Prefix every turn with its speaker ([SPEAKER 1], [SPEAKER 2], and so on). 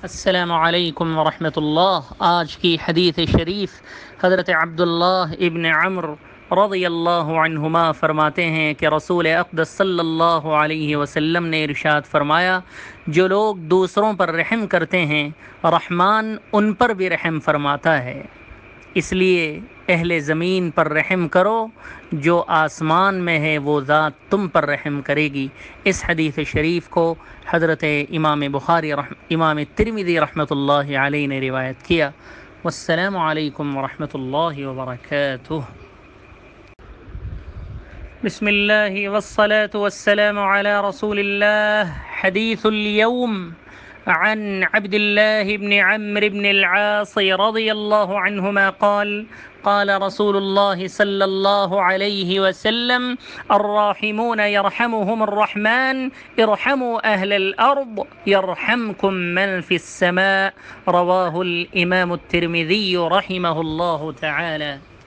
[SPEAKER 1] السلام علیکم ورحمۃ اللہ۔ آج کی حدیث شریف حضرت عبداللہ ابن عمرو رضی اللہ عنہما فرماتے ہیں کہ رسول اقدس صلی اللہ علیہ وسلم نے ارشاد فرمایا، جو لوگ دوسروں پر رحم کرتے ہیں رحمان ان پر بھی رحم فرماتا ہے، اس لیے اہل زمین پر رحم کرو، جو آسمان میں ہے وہ ذات تم پر رحم کرے گی۔ اس حدیث شریف کو حضرت امام بخاری امام ترمذی رحمۃ اللہ علیہ نے روایت کیا۔ والسلام علیکم ورحمۃ اللہ وبرکاتہ۔ بسم اللہ والصلاة والسلام علی رسول اللہ۔ حدیث اليوم عن عبد الله بن عمرو بن العاص رضي الله عنهما قال قال رسول الله صلى الله عليه وسلم: الراحمون يرحمهم الرحمن ارحموا أهل الأرض يرحمكم من في السماء۔ رواه الإمام الترمذي رحمه الله تعالى۔